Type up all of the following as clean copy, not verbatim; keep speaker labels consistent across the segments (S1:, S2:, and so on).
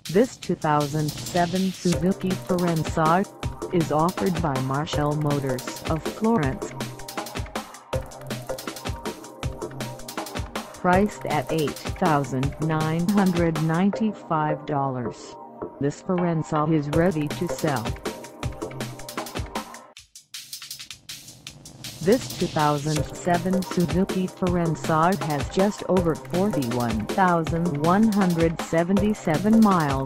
S1: This 2007 Suzuki Forenza is offered by Marshall Motors of Florence. Priced at $8,995, this Forenza is ready to sell. This 2007 Suzuki Forenza has just over 41,177 miles.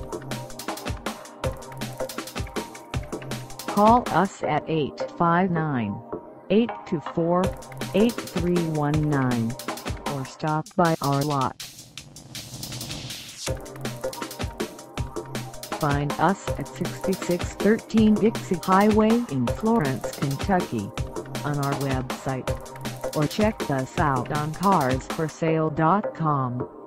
S1: Call us at 859-824-8319 or stop by our lot. Find us at 6613 Dixie Highway in Florence, Kentucky, on our website, or check us out on carsforsale.com.